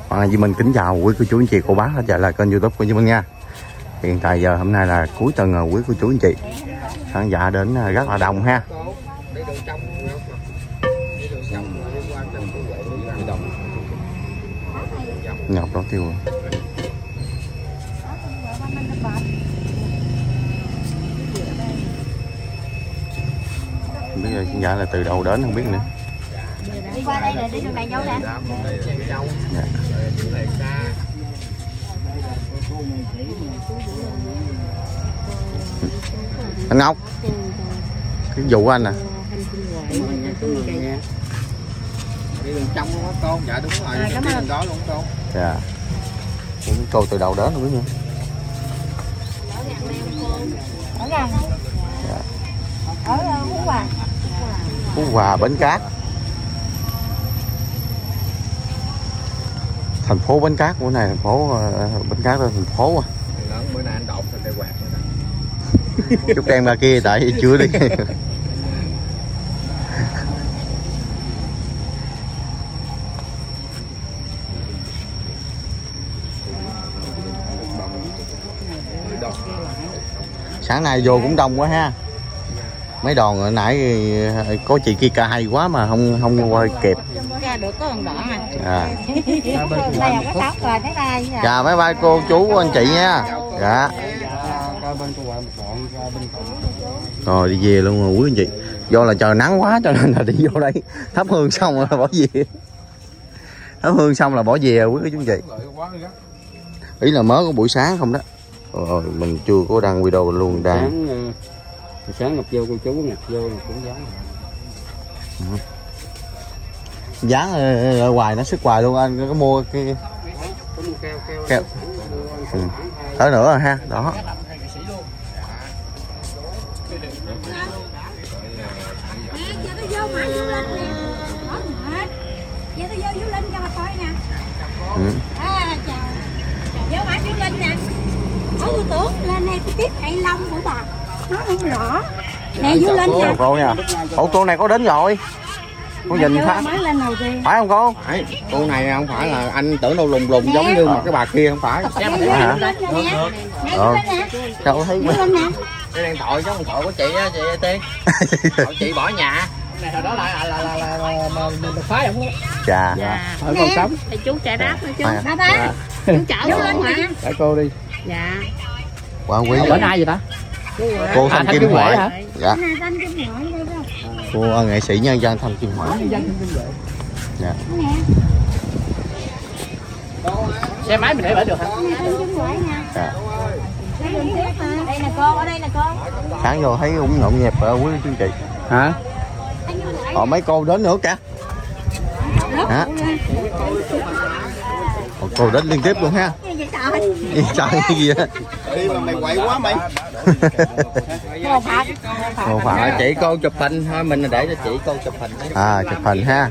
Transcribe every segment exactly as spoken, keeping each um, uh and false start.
À, Duy Minh kính chào quý cô chú anh chị cô bác trở lại kênh YouTube của Duy Minh nha. Hiện tại giờ hôm nay là cuối tuần rồi quý cô chú anh chị. Khán giả đến rất là đông ha. Ngọc đó tiêu rồi. Không biết là khán giả là từ đâu đến không biết nữa. Đi qua đây là đi đường này dâu nè. Dạ. Anh Ngọc, cái vụ của anh nè. Đi đường trong luôn á con. Dạ đúng rồi, đi đường đó luôn con. Dạ. Cô từ đầu đến không biết nữa. Ở gần. Dạ. Ở Phú Hòa. Phú Hòa, Bến Cát. Thành phố Bến Cát, bữa nay thành phố Bến Cát là thành phố à. Bữa nay anh độn thành cây quạt nữa nè. Chút đem ra kia tại chưa đi. Sáng nay vô cũng đông quá ha. Mấy đòn hồi nãy có chị kia ca hay quá mà không không quay kịp. Ra được có một đoạn à. À. Đây là cái tóc rồi thế này. Chào mấy ba cô chú anh chị nha. Dạ. Rồi đi về luôn rồi quý anh chị. Do là trời nắng quá cho nên là đi vô đây thắp hương xong là bỏ về. Thắp hương xong là bỏ về quý chú anh chị. Ý là mới có buổi sáng không đó. Rồi mình chưa có đăng video luôn đang. Sáng, sáng ngập vô cô chú ngập vô là cũng dán. Dán ở, ở ngoài nó sức hoài luôn anh có mua cái keo. Ừ. Tới nữa rồi ha, đó. Ừ. À, chào. Vô mã Chu Linh nè. Có tôi tưởng lên đây cái tiếp hay long của bà. Nó không rõ. Nè Du Linh nè. Cô nha. Ủa cô này có đến rồi. Cô nhìn khác. Mới lên đầu tiên. Phải không cô? Phải. Cô này không phải là anh tưởng đâu lùng lùng giống như một cái bà kia không phải. Nè Du Linh nè. Nè Du Linh nè. Sao thấy Du Linh nè. Cái đang tội chứ không tội của chị á chị Tiên. Tội chị bỏ nhà. Này hồi đó là là là là mình phái không có. Chà. Ở còn sống. Thì chú chạy đáp nữa chứ. Ba ba. Chú chở Du Linh hả? Để cô đi. Dạ. Quá quý. Bữa nay vậy ta? Cô Thanh Kim Huệ hả? Dạ. Thanh Kim Huệ đây đâu. Cô nghệ sĩ nhân dân Thanh Kim Huệ. Dạ. Xe máy mình để bển được hả? Dạ. Đây nè cô, ở đây nè cô. Sáng vô thấy cũng nhộn nhịp ở quý chương chị. Hả? Họ mấy cô đến nữa cả. Hả? Ồ, cô đến liên tiếp luôn ha. Gì trời gì vậy? Đi mà mày quậy quá mày. Cô Phật. Cô Phật. Chị cô chụp hình thôi, mình để cho chị cô chụp hình. À, chụp hình ha.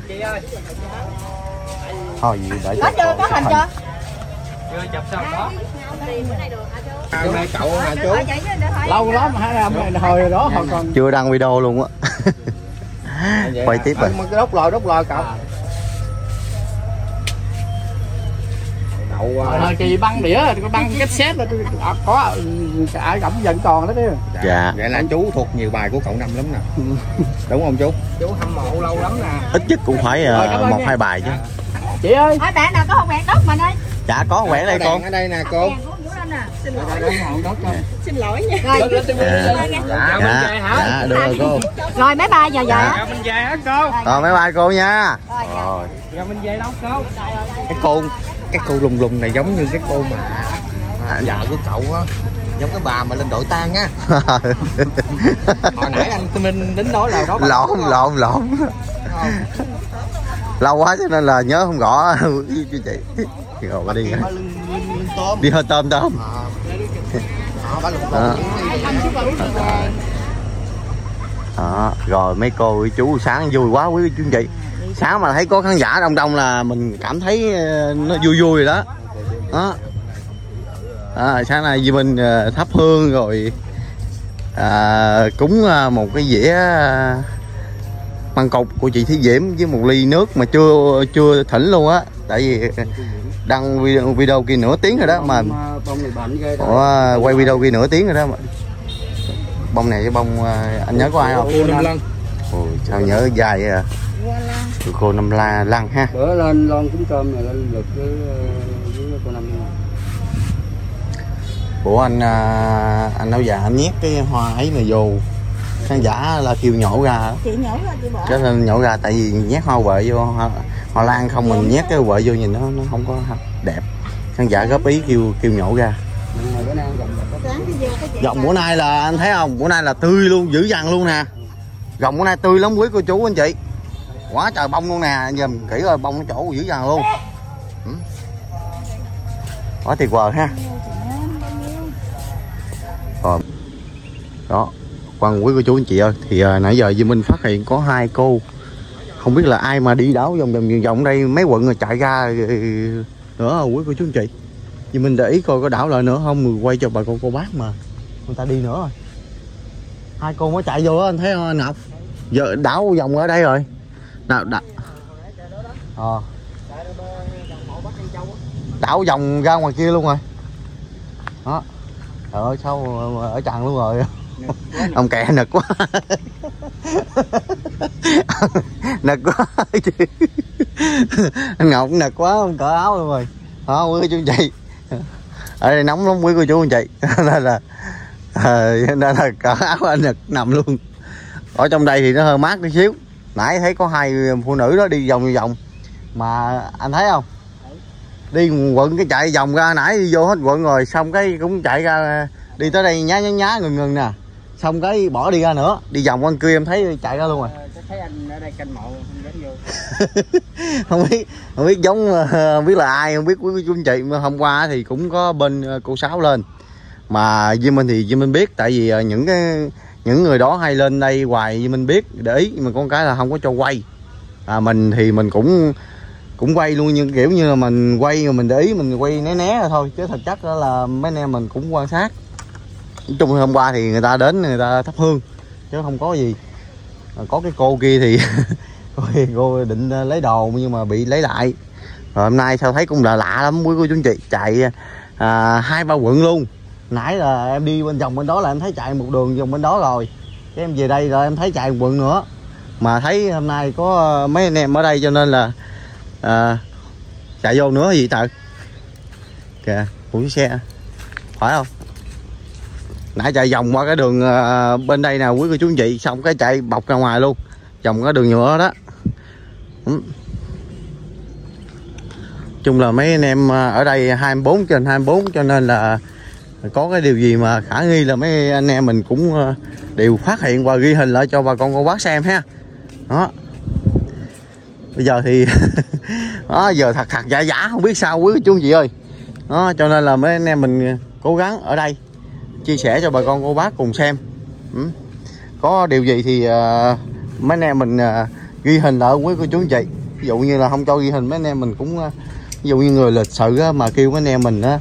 Thôi gì để cho Có chưa? Có hình chưa? Chưa chụp sao có. Hôm nay cậu hả chú? Lâu lắm hả? Hồi đó hồi còn chưa đăng video luôn á. Quay tiếp rồi. Cái đốt lò đốt lò cậu. Đậu hồi kỳ băng đĩa có băng cassette là có ai ẩm vẫn còn đó chứ. Dạ. Vậy là chú thuộc nhiều bài của cậu Năm lắm nè. Đúng không chú? Chú hâm mộ lâu lắm nè. Ít nhất cũng phải uh, một hai bài chứ. Chị ơi. Ở đạn nào có hộp đèn đốt mình ơi. Dạ có quẹt đây con. Ở đây nè cô. Xin lỗi. Xin lỗi nha. Rồi. Dạ. Dạ, được rồi cô. Rồi mấy ba giờ giờ. Dạ mình về hả cô? Rồi bye bye cô nha. Rồi. Giờ mình về đâu cô? Cái cô Cái cô lùng lùng này giống như cái cô mà à, vợ của cậu á, giống cái bà mà lên đội tan á. Hồi nãy anh Minh đến nói là đó. Lộn lộn lộn. Lâu quá cho nên là nhớ không rõ chứ chị. Rồi bà đi. Đi hơi tôm tôm. Đó. Đó. Rồi mấy cô với chú sáng vui quá quý chú anh chị. Sáng mà thấy có khán giả đông đông là mình cảm thấy nó vui vui rồi đó. Đó. À, sáng nay Duy Minh thắp hương rồi à, cúng một cái dĩa măng cục của chị Thí Diễm với một ly nước mà chưa chưa thỉnh luôn á. tại vì đăng video, video kia nửa tiếng rồi đó mà bông này bệnh ghê Ủa, quay video kia nửa tiếng rồi đó mà. Bông này với bông anh nhớ có ai không? Cô Năm Lăng. Ôi, sao nhớ dài vậy à? Cô Năm La Lăng ha. Bữa lên lon trứng cơm này lên được với, với cô Năm Lăng. Của anh anh Áo Già anh nhét cái hoa ấy mà vô khán giả là kêu nhổ ra. Chị nhổ ra chị bỏ. Cái nên nhổ ra tại vì nhét hoa huệ vô hoa, hoa lan không mình nhét cái huệ vô nhìn nó nó không có đẹp. Khán giả góp ý kêu kêu nhổ ra. Gồng bữa nay là anh thấy không? Bữa nay là tươi luôn, dữ dằn luôn nè. Gồng bữa nay tươi lắm quý cô chú anh chị. Quá trời bông luôn nè, nhìn kỹ rồi bông cái chỗ dữ dằn luôn. Ừ. Quá tuyệt vời ha. Rồi. Đó, quan quý cô chú anh chị ơi, thì uh, nãy giờ Duy Minh phát hiện có hai cô không biết là ai mà đi đảo vòng vòng vòng đây mấy quận rồi chạy ra nữa quý cô chú anh chị. Duy Minh để ý coi có đảo lại nữa không, người quay cho bà con cô bác mà người ta đi nữa rồi. Hai cô mới chạy vô đó, anh thấy không anh Ngọc? Giờ đảo vòng ở đây rồi. Nào, đảo. Ờ. Đảo vòng ra ngoài kia luôn rồi. Đó. Trời ơi sao ở tràn luôn rồi. Ông kẹ nực quá. Nực quá. Anh Ngọc nực quá, không cởi áo luôn rồi. Đó quý cô chú anh chị. Ở đây nóng lắm quý cô chú anh chị. Nên là à, nên là cởi áo anh nực nằm luôn. Ở trong đây thì nó hơi mát tí xíu. Nãy thấy có hai phụ nữ đó đi vòng vòng mà anh thấy không? Đi quận cái chạy vòng ra, nãy đi vô hết quận rồi, xong cái cũng chạy ra đi tới đây nhá nhá nhá ngừng ngừng nè, xong cái bỏ đi ra nữa, đi vòng quanh kia em thấy chạy ra luôn rồi. Thấy anh ở đây canh mộ không dám vô. Không biết không biết giống không biết là ai, không biết quý chú anh chị. Hôm qua thì cũng có bên cô Sáu lên mà Duy Minh thì Duy Minh biết, tại vì những cái những người đó hay lên đây hoài Duy Minh biết để ý, nhưng mà con cái là không có cho quay. À, mình thì mình cũng cũng quay luôn, nhưng kiểu như là mình quay mà mình để ý mình quay né né rồi thôi, chứ thật chất đó là mấy anh em mình cũng quan sát. Nói chung hôm qua thì người ta đến người ta thắp hương chứ không có gì. Có cái cô kia thì cô định lấy đồ nhưng mà bị lấy lại. Rồi hôm nay sao thấy cũng là lạ lắm quý cô chú anh chị, chạy à, hai ba quận luôn. Nãy là em đi bên vòng bên đó là em thấy chạy một đường vòng bên đó rồi, cái em về đây rồi em thấy chạy một quận nữa. Mà thấy hôm nay có mấy anh em ở đây cho nên là à, chạy vô nữa gì trời. Kìa của xe phải không? Nãy chạy vòng qua cái đường à, bên đây nè quý cô chú anh chị, xong cái chạy bọc ra ngoài luôn, vòng cái đường nhựa đó. Ừ. Chung là mấy anh em ở đây hai mươi bốn trên hai mươi bốn, cho nên là có cái điều gì mà khả nghi là mấy anh em mình cũng đều phát hiện và ghi hình lại cho bà con cô bác xem ha. Đó. Bây giờ thì đó, giờ thật thật giả giả không biết sao quý chú anh chị ơi. Đó, cho nên là mấy anh em mình cố gắng ở đây chia sẻ cho bà con cô bác cùng xem. Ừ. Có điều gì thì uh, mấy anh em mình uh, ghi hình lại quý cô chú anh chị. Ví dụ như là không cho ghi hình mấy anh em mình cũng uh, ví dụ như người lịch sự uh, mà kêu mấy anh em mình uh,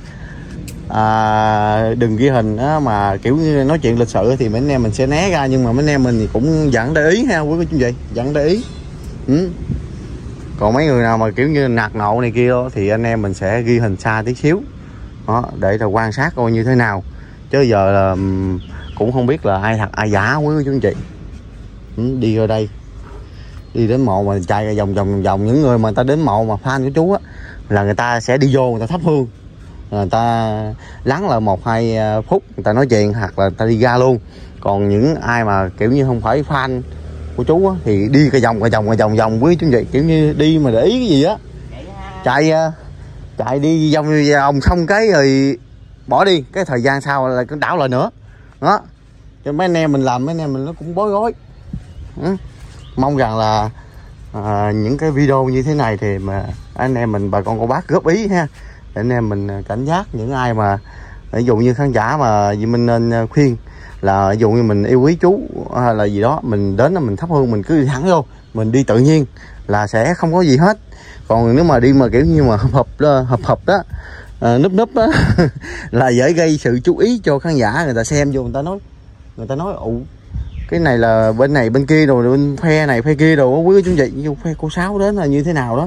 à, đừng ghi hình uh, mà kiểu như nói chuyện lịch sự thì mấy anh em mình sẽ né ra, nhưng mà mấy anh em mình thì cũng vẫn để ý ha quý cô chú anh chị, vẫn để ý. Ừ. Còn mấy người nào mà kiểu như nạt nộ này kia thì anh em mình sẽ ghi hình xa tí xíu đó, để là quan sát coi như thế nào, chứ giờ là cũng không biết là ai thật ai giả quý cô chú anh chị. Ừ, đi ở đây đi đến mộ mà chạy ra vòng vòng vòng, những người mà người ta đến mộ mà fan của chú á là người ta sẽ đi vô người ta thắp hương, người ta lắng lại một hai phút người ta nói chuyện hoặc là người ta đi ra luôn. Còn những ai mà kiểu như không phải fan của chú á thì đi cái vòng cái vòng cái vòng vòng quý chú anh chị, kiểu như đi mà để ý cái gì á, chạy chạy đi vòng vòng xong cái rồi bỏ đi, cái thời gian sau là cứ đảo lại nữa đó. Cho mấy anh em mình làm mấy anh em mình nó cũng bối rối. Ừ. Mong rằng là à, những cái video như thế này thì mà anh em mình bà con cô bác góp ý ha, để anh em mình cảnh giác những ai mà ví dụ như khán giả mà mình nên khuyên là ví dụ như mình yêu quý chú hay là gì đó, mình đến là mình thắp hương mình cứ đi thẳng vô, mình đi tự nhiên là sẽ không có gì hết. Còn nếu mà đi mà kiểu như mà hợp hợp đó, hợp hợp đó à, núp núp đó là dễ gây sự chú ý cho khán giả, người ta xem vô người ta nói người ta nói ụ cái này là bên này bên kia rồi bên phe này phe kia rồi quý chú anh chị, như phe cô Sáu đến là như thế nào đó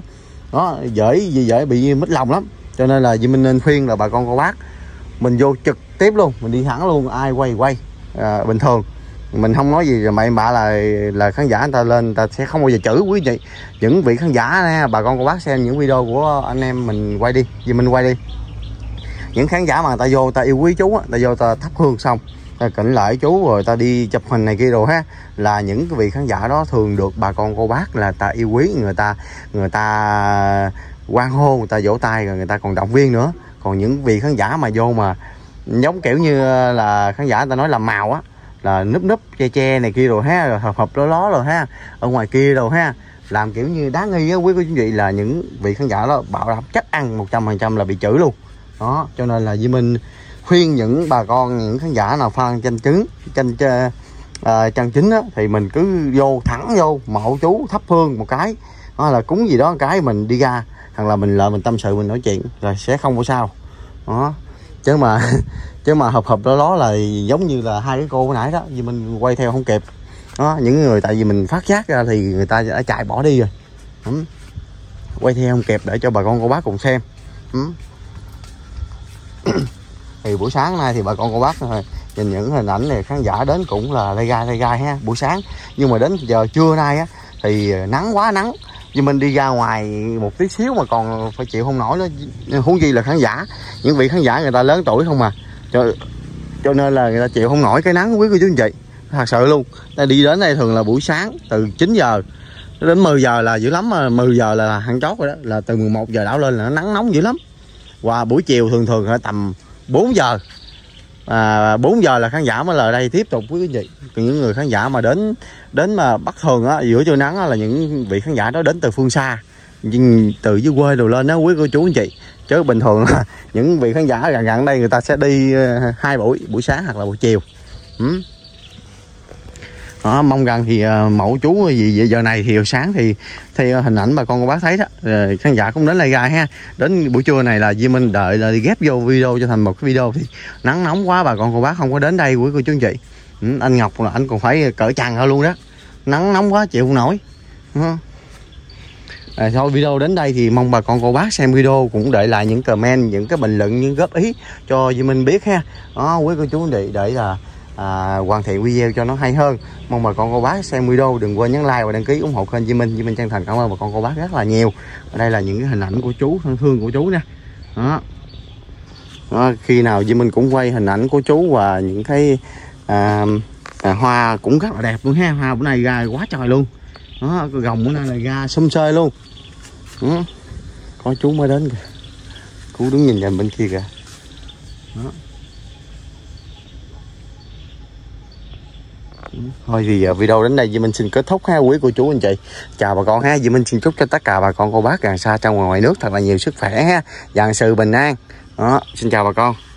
đó, dễ dễ bị mít lòng lắm. Cho nên là Duy Minh nên khuyên là bà con cô bác mình vô trực tiếp luôn, mình đi thẳng luôn, ai quay quay à, bình thường, mình không nói gì rồi mày bạ là là khán giả người ta lên người ta sẽ không bao giờ chửi quý vị. Những vị khán giả nè, bà con cô bác xem những video của anh em mình quay đi, Duy Minh quay đi, những khán giả mà người ta vô người ta yêu quý chú á, ta vô người ta thắp hương xong ta kính lại chú rồi ta đi chụp hình này kia rồi ha, là những cái vị khán giả đó thường được bà con cô bác là ta yêu quý, người ta người ta hoan hô, người ta vỗ tay, rồi người ta còn động viên nữa. Còn những vị khán giả mà vô mà giống kiểu như là khán giả người ta nói là màu á, là núp núp che che này kia rồi ha, rồi hợp hợp ló ló rồi ha, ở ngoài kia rồi ha, làm kiểu như đáng nghi á quý cô chú chị, là những vị khán giả đó bảo đảm chắc ăn một trăm phần trăm là bị chửi luôn đó. Cho nên là Duy Minh khuyên những bà con, những khán giả nào fan chân chứng chân uh, chân chính á, thì mình cứ vô thẳng vô mộ chú thắp hương một cái đó, là cúng gì đó một cái mình đi ra, hoặc là mình lại mình tâm sự mình nói chuyện rồi sẽ không có sao đó. Chứ mà chứ mà hợp hợp đó đó là giống như là hai cái cô hồi nãy đó, vì mình quay theo không kịp đó. Những người tại vì mình phát giác ra thì người ta đã chạy bỏ đi rồi, ừ. Quay theo không kịp để cho bà con cô bác cùng xem, ừ. Thì buổi sáng nay thì bà con cô bác nhìn những hình ảnh này, khán giả đến cũng là lây gai lây gai ha buổi sáng. Nhưng mà đến giờ trưa nay á thì nắng quá nắng, vì mình đi ra ngoài một tí xíu mà còn phải chịu không nổi nữa, huống gì là khán giả, những vị khán giả người ta lớn tuổi không mà, cho cho nên là người ta chịu không nổi cái nắng quý cô chú anh chị, thật sự luôn. Ta đi đến đây thường là buổi sáng từ chín giờ đến mười giờ là dữ lắm, mà mười giờ là hàng chót rồi đó, là từ mười một giờ đảo lên là nó nắng nóng dữ lắm. Và buổi chiều thường thường là tầm bốn giờ, à, bốn giờ là khán giả mới lại đây tiếp tục quý quý vị. Còn những người khán giả mà đến đến mà bắt thường á, giữa trưa nắng á, là những vị khán giả đó đến từ phương xa, từ dưới quê đồ lên đó quý cô chú anh chị. Chứ bình thường là những vị khán giả gần gần đây người ta sẽ đi hai buổi, buổi sáng hoặc là buổi chiều, ừ. Đó, mong rằng thì uh, mẫu chú gì giờ này thì sáng thì thì hình ảnh bà con cô bác thấy đó, rồi khán giả cũng đến lai gai ha. Đến buổi trưa này là Duy Minh đợi là đi ghép vô video cho thành một cái video, thì nắng nóng quá bà con cô bác không có đến đây quý cô chú anh chị, ừ, anh Ngọc là anh còn phải cởi trần hơn luôn đó, nắng nóng quá chịu không nổi, ừ. À, thôi video đến đây thì mong bà con cô bác xem video cũng để lại những comment, những cái bình luận, những góp ý cho Duy Minh biết ha. Đó quý cô chú anh chị, để là À, hoàn thiện video cho nó hay hơn. Mong bà con cô bác xem video đừng quên nhấn like và đăng ký ủng hộ kênh Duy Minh. Duy Minh chân thành cảm ơn bà con cô bác rất là nhiều. Ở đây là những cái hình ảnh của chú, thân thương của chú nha. Đó. Đó, khi nào Duy Minh cũng quay hình ảnh của chú và những cái à, à, hoa cũng rất là đẹp luôn ha. Hoa bữa nay ra quá trời luôn. Đó, cái gồng bữa nay là ra xum xơi luôn. Đó. Có chú mới đến kìa. Chú đứng nhìn nhìn bên kia kìa. Đó. Thôi thì video đến đây Duy Minh xin kết thúc ha quý cô chú anh chị. Chào bà con ha. Duy Minh xin chúc cho tất cả bà con cô bác gần xa trong và ngoài nước thật là nhiều sức khỏe ha, vạn sự bình an. Đó, xin chào bà con.